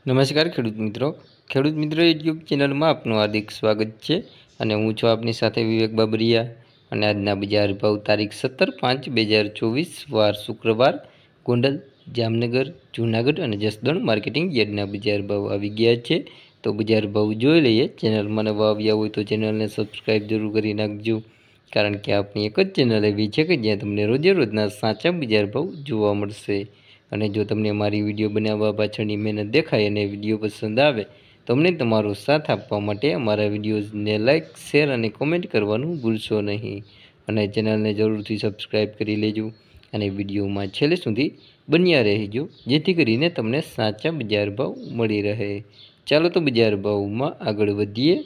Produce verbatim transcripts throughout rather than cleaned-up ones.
નમસ્કાર ખેડૂત મિત્રો ખેડૂત મિત્રો યુટ્યુબ ચેનલમાં આપનું હાર્દિક સ્વાગત છે અને હું છું આપની સાથે વિવેક બાબરિયા અને આજના બજાર ભાવ તારીખ સત્તર પાંચ બે હજાર ચોવીસ વાર શુક્રવાર ગોંડલ જામનગર જૂનાગઢ અને જસદણ માર્કેટિંગ યાર્ડના બજાર ભાવ આવી ગયા છે। તો બજાર ભાવ જોઈ લઈએ। ચેનલમાં નવા આવ્યા હોય તો ચેનલને સબસ્ક્રાઈબ જરૂર કરી નાખજો, કારણ કે આપણી એક જ ચેનલ એવી છે કે જ્યાં તમને રોજે રોજના સાચા બજાર ભાવ જોવા મળશે। અને જો તમને મારી વિડીયો બનાવવા પાછળની મહેનત દેખાય અને વિડીયો પસંદ આવે તો અમને તમારો સાથ આપવા માટે અમારા વિડીયોઝને લાઇક શેર અને કોમેન્ટ કરવાનું ભૂલશો નહીં અને ચેનલને જરૂરથી સબસ્ક્રાઈબ કરી લેજો અને વિડીયોમાં છેલ્લે સુધી બન્યા રહેજો, જેથી કરીને તમને સાચા બજાર ભાવ મળી રહે। ચાલો તો બજાર ભાવમાં આગળ વધીએ।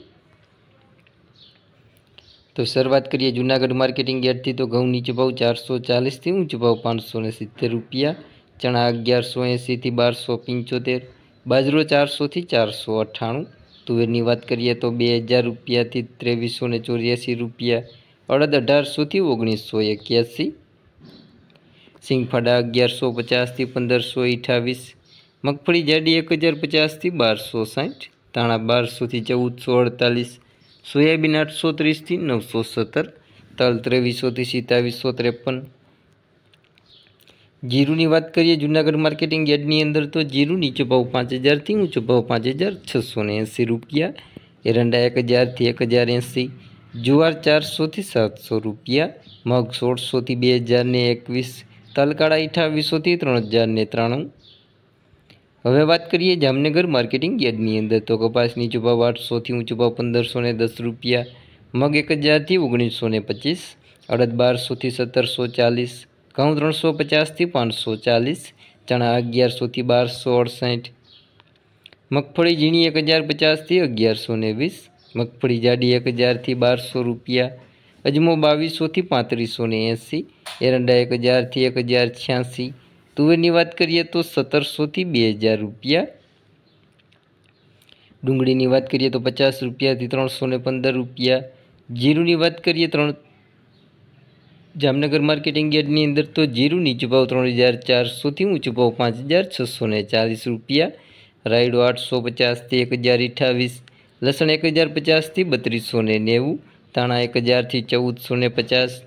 તો શરૂઆત કરીએ જૂનાગઢ માર્કેટિંગ યાર્ડથી। તો ઘઉં નીચો ભાવ ચારસો ચાલીસથી ઊંચો ભાવ પાંચસો ને સિત્તેર રૂપિયા, चना अगियारसो एसी थी बार सौ पंचोतेर, बाजरो चार सौ थी चार सौ अठाणु। तुवेरनी बात करिए तो बे हज़ार रुपया थी तेवीसो ने चौरियासी रुपया, अड़द अठार सौ थी ओगनीस सौ एक्यासी, सींगफाड़ा अगियार सौ पचास थी पंदर सौ अठावीस, मगफड़ी जाडी एक हज़ार पचास थी बार सौ साठ, धाणा बार सौ थी चौदह सौ अड़तालीस, सोयाबीन आठ सौ तीस थी नौ सौ सत्तर, तल तेवीसो थी सत्तावीस सौ त्रेपन। जीरु की बात करिए जूनागढ़ मार्केटिंग यार्डनी अंदर तो जीरु नीचो भाव पाँच हज़ार थी ऊँचो भाव पाँच हज़ार छसो ने एसी रुपया, एरंडा एक हज़ार थी एक हज़ार एसी, जुआर चार सौ थी सात सौ रुपया, मग सोल सौ थी बे हज़ार ने एकवीस, तलकाड़ा अठावीसो थी त्रण हज़ार ने त्राणु। हवे बात करिए जामनगर मार्केटिंग यार्डनी अंदर तो कपास नीचो भाव आठ सौ थी ऊँचो भाव पंदर सौ ने दस रुपया, मग एक हज़ार थी ओगनीस सौ ने पच्चीस, अड़द बार सौ थी सत्तर सौ चालीस, घऊँ त्रण सौ पचास थी पाँच सौ चालीस, चना अगियार सौ थी बार सौ अड़सठ, मगफड़ी झीणी एक हज़ार पचास थी अगियार सौ ने वीस, मगफड़ी जाडी एक हज़ार थी बार सौ रुपया, अजमो बावीस सौ थी पैंतीस सौ ने एसी, एरंडा एक हज़ार थी एक हज़ार छियासी। तुवेरनी बात करिए तो सत्तर सौ थी बे हज़ार रुपया। डूंगळी की बात करिए तो पचास रुपया थी त्रण सौ ने पंदर रुपया। जीरु की बात करिए त्रण जामनगर मार्केटिंग यार्डनी अंदर तो जीरु नीचो भाव त्रण हज़ार चार सौ थी ऊँचो भाव पाँच हज़ार छसो ने चालीस रुपया, रायडो आठ सौ पचास थी एक हज़ार अठावीस, लसण एक हज़ार पचास थी बत्रीस सौ ने नेवु, धाणा एक हज़ार थी चौदह सौ ने पचास।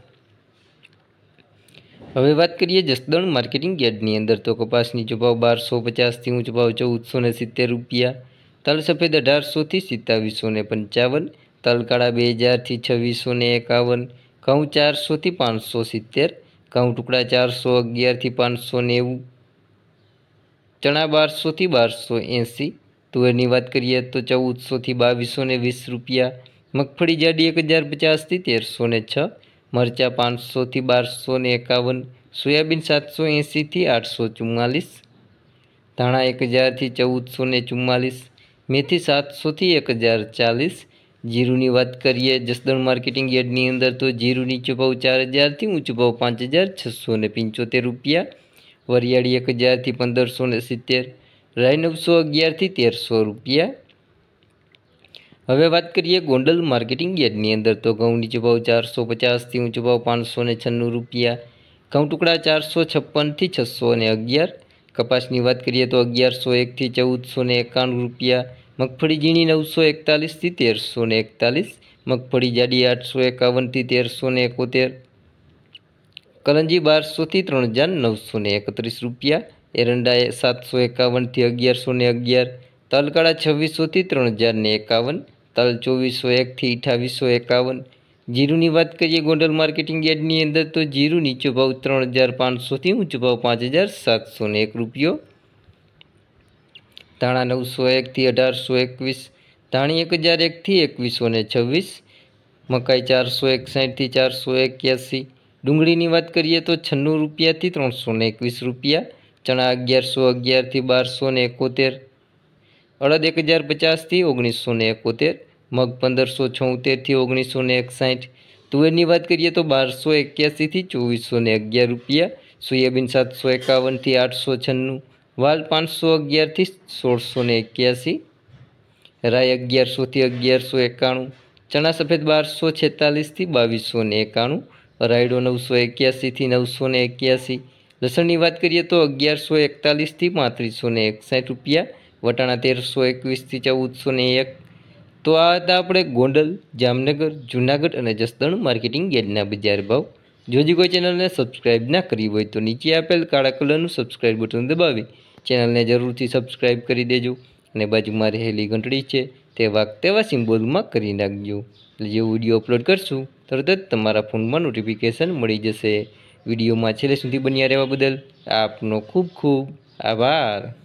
हवे बात करिए जसदण मार्केटिंग यार्डनी अंदर तो कपास नीचो भाव बार सौ पचास थी ऊँचो भाव चौदह सौ ने सित्तेर रुपया, तल सफेद अठार सौ थी सत्तावीस सौ ने पंचावन, तल काड़ा बे हज़ार थी छवीस सौ ने एकावन, घऊँ चार सौ थी पाँच सौ सित्तेर, घऊँ टुकड़ा चार सौ अगियार थी पाँच सौ नेवु, चना बार सौ थी बार सौ एसी। तुवेरनी बात करिए तो चौदह सौ थी बावीस सौ ने वीस रुपया, मगफड़ी जाडी एक हज़ार पचास थी तेर सौ ने छ, मरचा पाँच सौ थी बार सौ ने एकावन, सोयाबीन सात सौ एसी थी आठ सौ चुम्मालीस, धाणा एक हज़ार थी चौदह सौ ने चुम्मालीस, मेथी सात सौ थी एक हज़ार चालीस। जीरु की बात करिए जसदण मार्केटिंग यार्डनी अंदर तो जीरु नीचो भाव चार हज़ार थी ऊँचो भाव पाँच हज़ार छसो ने पंचोतेर रुपया, वरियाड़ी एक हज़ार थी पंदर सौ ने सित्तेर, राय नौ सौ अगियार थी तेर सौ रुपया। हवे बात करिए गोंडल मार्केटिंग यार्डनी अंदर तो घऊँ नीचो भाव चार सौ पचास थी ऊँचो भाव पाँच सौ ने छन्नू रुपया, घऊँ टुकड़ा चार सौ छप्पन थी छसो ने अगियार, कपास की बात करिए तो अगियार सौ एक थी चौदह सौ ने एकाणु रुपया, मगफड़ी झीणी नौ सौ एकतालीस थी तेर सौ ने एकतालीस, मगफड़ी जाडी आठ सौ एकावन थी तेर सौ ने एकोतेर, कलंजी बार सौ थी त्रण हज़ार नौ सौ ने एकत्रीस रुपया, एरंडा सात सौ एकावन थी अगियार सौ ने अगियार, तलकाड़ा छवीस सौ थी त्रण हज़ार ने एकावन, तल चौबीस सौ एक थी अठावीस सौ एकावन। जीरु की बात करिए गोंडल मार्केटिंग यार्डनी अंदर तो जीरु नीचो भाव त्रण हज़ार पाँच सौ थी ऊँचो भाव पाँच हज़ार सात सौ ने एक रुपयो, धाणा नौ सौ एक थी अठार सौ एकवीस, धाणी एक हज़ार एक थी एकवीस सौ ने छवीस, मकाई चार सौ एकसठ थी चार सौ एक्यासी। डूंगळी की बात करिए तो छन्नू रुपया थी त्रण सौ ने एकवीस रुपया, चना अगियार सौ अगियार थी बार सौ ने एकोतेर, अड़द एक हज़ार पचास थी ओगनीस सौ ने एकोतेर, मग पंदर सौ छोतेर थी ओगनीस सौ ने एकसाठ। तुवेर की बात करिए तो बार सौ एक्यासी थी चौबीस सौ ने अगियार रुपया, सोयाबीन सात सौ एकावन थी आठ सौ छन्नू, वाल पाँच सौ अगियार थी सोल सौ ने एक्यासी, राय अगियार सौ थी अगियार सौ एकाणु, चना सफेद बार सौ छेतालीस थी बावीस सौ ने एकाणु, रायडो नौ सौ एक्यासी थी नौ सौ ने एक्यासी। लसण की बात करिए तो अगियार सौ एकतालीस थी पैंतीस सौ ने एकसठ रुपया, વટાણા તેરસો એકવીસથી ચૌદસો ને એક। તો આ હતા આપણે ગોંડલ, જામનગર, જૂનાગઢ અને જસદણ માર્કેટિંગ યાર્ડના બજાર ભાવ। જો હજી કોઈ ચેનલને સબસ્ક્રાઇબ ના કરી હોય તો નીચે આપેલ કાળા કલરનું સબસ્ક્રાઇબ બટન દબાવી ચેનલને જરૂરથી સબસ્ક્રાઇબ કરી દેજો અને બાજુમાં રહેલી ઘંટડી છે તે વાગ તેવા સિમ્બોલમાં કરી નાખજો, એટલે જે વિડીયો અપલોડ કરશું તરત જ તમારા ફોનમાં નોટિફિકેશન મળી જશે। વિડીયોમાં છેલ્લે સુધી બન્યા રહેવા બદલ આપનો ખૂબ ખૂબ આભાર।